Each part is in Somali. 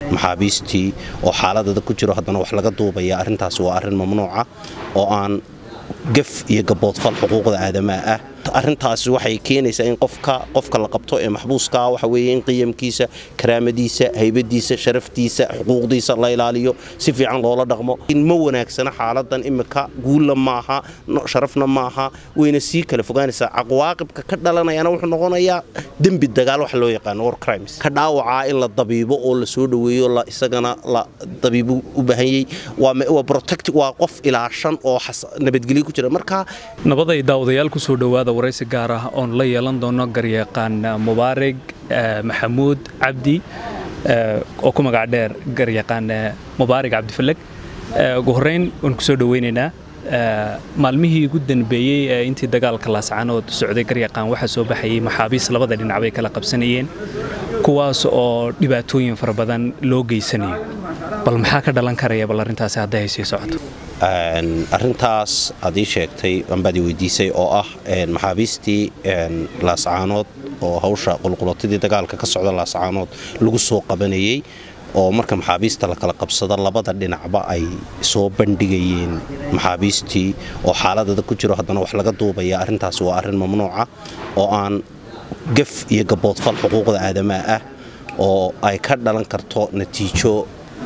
maxaabiistii oo xaaladada ku jiro haddana wax laga duubaya arrintaasi waa arrin mamnuuca oo aan gaf iyo gaboodfal xuquuqda aadamaha ah arrintaasi waxay keenaysaa in qofka la qabto ee maxbuuska waxa weeye in qiyamkiisa karaamadiisa haybadiisa sharaftiisa xuquuqdiisa la ilaaliyo si fiican loola dhaqmo in ma wanaagsana xaaladan imika guula maaha sharafna maaha wayna sii kala fogaanaysaa caqwaaqibka ka dhalanayana wuxuu noqonayaa dembi dagaal wax loo yaqaan war crimes ka dhaawacaa in la dabiibo oo la soo dhaweeyo la isagana la dabiibo u baahanyay waa protect waa qof ilaashan oo nabadgelyo ku jira marka nabaday daawadayaal ku soo dhawaada waraysi gaar ah oon la yeelan doono garyaqaan Mubaarig Maxamuud Cabdi oo ku magac dheer garyaqaan Mubaarig Cabdi Falag ugu horeyn aan ku soo dhaweynaynaa maalmihii ugu danbeeyay intii dagaalka Laascaanood socday garyaqaan waxa soo baxayay maxaabiis labada dhinac bay kala qabsanayeen kuwaas oo dhibaatooyin fara badan loo geysanayo bal maxaa ka dhalan karaya bal arintaasi hadda ay sii socoto arrintaas aad ii sheegtay anbaad weydiisay oo ah maxaabiistii Laascaanood oo hawsha qulqulatadii dagaalka ka socda Laascaanood lagu soo qabanayay oo marka maxaabiista la kala qabsado labada dhinacba ay soo bandhigayeen maxaabiistii oo xaaladada ku jiro haddana wax laga duubaya arrintaasi waa arrin mamnuuca oo aan gaf iyo gaboodfal xuquuqda aadamaha ah oo ay ka dhalan karto natiijo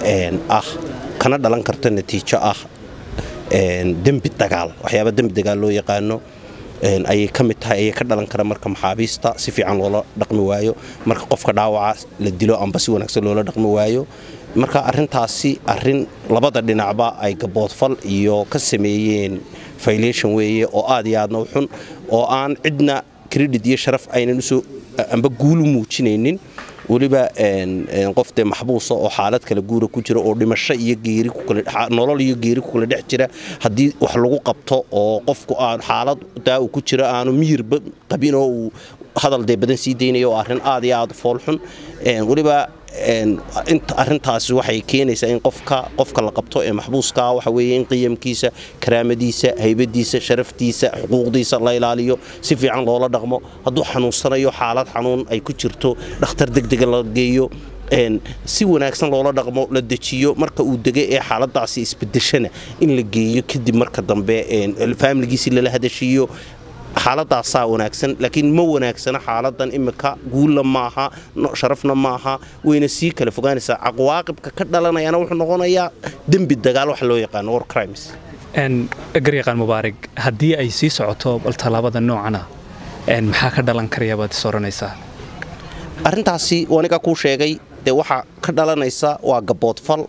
kana dhalan karto natiijo ah dembi dagaal waxyaabo dembi dagaal loo yaqaano ayay ka mid tahay ayay ka dhalan kara marka maxaabiista si fiican loola dhaqmi waayo marka qofka dhaawaca la dilo amba si wanaagsan loola dhaqmi waayo marka arrintaasi arrin labada dhinacba ay gaboodfal iyo ka sameeyeen violation weeye oo aad iyo aadna u xun oo aan cidna credit iyo sharaf aynan usoo amba guul u muujinaynin waliba qof de maxbuusa oo xaalad kala guura ku jira oo dhimasho iyo geeri ku kala nolol iyo geeri ku kala dhex jira hadii wax lagu qabto oo qofku aan xaalad taa ku jira aanu miyir qabin oo hadal de badan sii deynayo arrin aad iyo aad fool xun waliba inta arrintaasi waxay keenaysaa in qofka la qabto ee maxbuuska waxa weeye in qiyamkiisa karaamadiisa haybadiisa sharaftiisa xuquuqdiisa la ilaaliyo si fiican loola dhaqmo hadduu xanuunsanayo xaalad xanuun ay ku jirto dhakhtar degdeg la geeyo si wanaagsan loola dhaqmo la dejiyo marka uu degay ee xaaladaasi isbedeshana in la geeyo kadib marka dambe family-giisa la hadashiyo xaaladaasaa wanaagsan laakiin ma wanaagsana xaaladan imika guula maaha sharafna maaha wayna sii kala fogaanaysaa caqwaaqibka ka dhalanayana wuxuu noqonayaa dembi dagaal wax loo yaqaan war crimes garyaqaan Mubaarig haddii ay sii socoto bal talaabada noocana maxaa ka dhalan karaya baad soranaysaa arrintaasi waniga ku sheegay de waxa ka dhalanaysa waa gaboodfal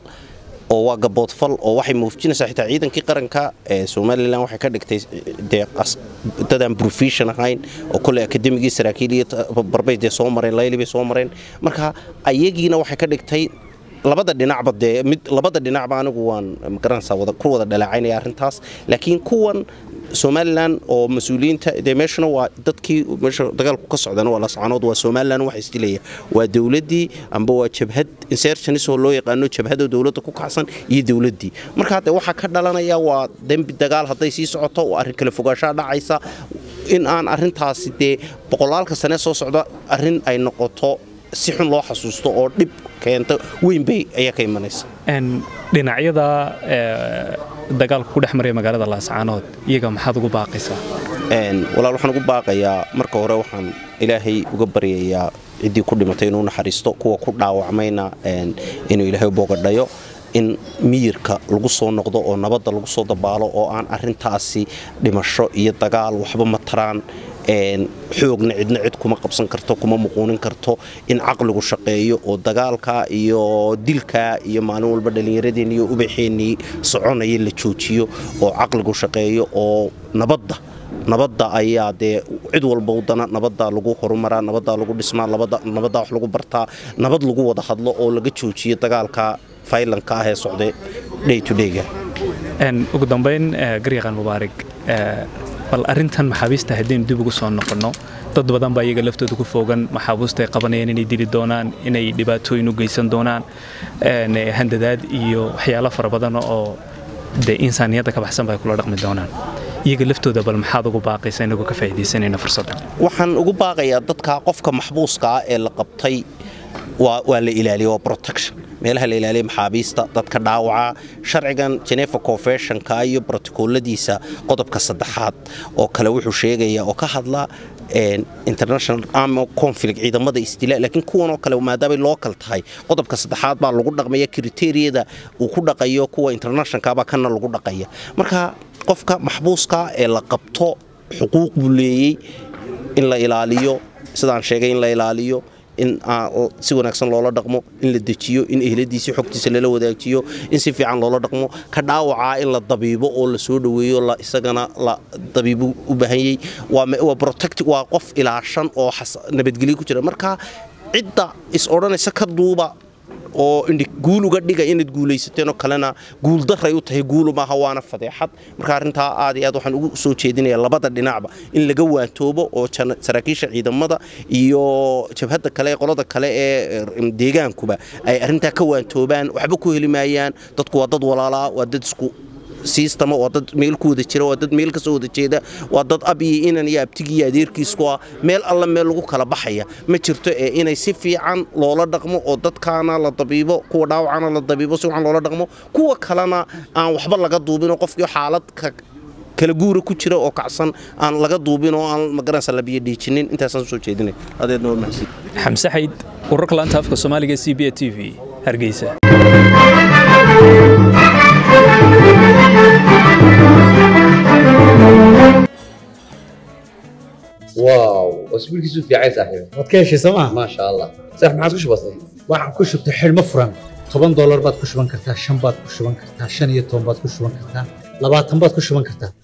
oo waxay muujinaysaa xitaa ciidankii qaranka ee Soomaaliland waxay ka dhigtay dadaan profession ahayn oo kale akademigii saraakiil iyo barbayd soo mareen layliba soo mareen marka ayagiina waxay ka dhigtay labada dhinacba anigu waan garanaysaa ku wada dhalacaynaya arrintaas laakiin kuwan Soomaaliland oo mas'uuliyiinta meeshana waa dadkii meesha dagaalku ka socdana waa Laascaanood waa Soomaaliland waxa isdilayay waa dawladii amba waa jabhad insurgency oo loo yaqaano jabhada dawladda ku kacsan iyo dawladii marka hadda waxa ka dhalanaya waa dembi dagaal haday sii socoto oo arrin kala fogaansho dhacaysa in aan arrintaasi de boqolaalka sano soo socda arrin ay noqoto si xun loo xasuusto oo dib keento weyn bay ayaa ka imanaysa dhinacyada dagaalku ku dhexmaray magaalada Laascaanood iyaga maxaad ugu baaqaysaa walaal waxaan ugu baaqayaa marka hore waxaan ilaahay uga baryayaa cidii ku dhimatay inuu naxariisto kuwa ku dhaawacmayna inuu ilaahay boogadhayo in miyirka lagu soo noqdo oo nabadda lagu soo dabaalo oo aan arrintaasi dhimasho iyo dagaal waxba ma taraan xoogna cidna cid kuma qabsan karto kuma muquunin karto in caqligu shaqeeyo oo dagaalka iyo dilka iyo maalin walba dhalinyaradeen iyo ubaxeenii soconaya la joojiyo oo caqligu shaqeeyo oo nabadda ayaa de cid walba wadana nabadda lagu horumaraa nabadda lagu dhismaa nabadda wax lagu bartaa nabad lagu wada hadlo oo laga joojiyo dagaalka faylanka ah ee socday day to day ugu dambeyn garyaqaan Mubaarig bal arintan maxaabiista hadeen dib ugu soo noqono dad badan baa iyaga laftooda ku foogan maxaabiista ay qabanayeen inay dili doonaan inay dhibaatooyin u geysan doonaan handadaad iyo waxyaalo fara badan oo de insaaniyada ka baxsan bay kula dhaqmi doonaan iyaga laftooda bal maxaad ugu baaqaysaa inagu ka faa'iideysanayna fursadda waxaan ugu baaqayaa dadka qofka maxbuuska ah ee la qabtay waa la ilaaliyo protection meelaha la ilaaliyo maxaabiista dadka dhaawaca sharcigan Geneva Convention-ka iyo protocoladiisa qodobka 3 oo kale wuxuu sheegaya oo ka hadla international armed conflict ciidamada istila laakiin kuwan oo kale maadaama local tahay qodobka 3 baa lagu dhaqmaya kriteeriyada uu ku dhaqayo kuwa international-ka baa kana lagu dhaqaya marka qofka maxbuuska ee la qabto xuquuq buu leeyahay in la ilaaliyo sidaan sheegay in la ilaaliyo in si wanaagsan loola dhaqmo in la dejiyo in eheladiisa xogtiisa lala wadaajiyo in si fiican loola dhaqmo ka dhaawaca in la dabiibo oo la soo dhaweeyo la isagana la dabiibo u baahanyay waa protect waa qof ilaashan oo nabadgelyo ku jira marka cidda is oranaysa ka duuba oo guul uga dhiga inaad guulaysateen oo kalena guul daray u tahay guul ma hawaana fadeexad marka arinta aad iyo aad waxaan ugu soo jeedinayaa labada dhinacba in laga waantoobo oo saraakiisha ciidamada iyo jabhadda kale qolada kale ee deegaankuba ay arinta ka waantoobaan waxba ku helimayaan dadku waa dad walaala waa dad isku system oo dad meel ku wada jira oo dad meel ka soo wada jeeda waa dad ab iyo inan iyo abtigi adeerkiisku meel alla meel lagu kala baxaya ma jirto ee inay si fiican loola dhaqmo oo dadkaana la dabiibo kuwa dhaawacana la dabiibo si fiican loola dhaqmo kuwa kalena aan waxba laga duubin qofkii xaalad kala guura ku jira oo kacsan aan laga duubin oo aan magaranaysa la biyo dhiijinin intaasaan soo jeedinay adeed noo maxsi xamse xayd wararka laanta afka Soomaaliga CBA TV Hargeysa واو اسبوع كيسو في عايز صاحبي wadkeeshi sama ما شاء الله صح ما عادش بسيط waxaan ku shubtay xilmo furan $10 baad ku shuban kartaa 5 baad ku shuban kartaa 5 iyo 10 baad ku shuban kartaa 20 baad ku shuban kartaa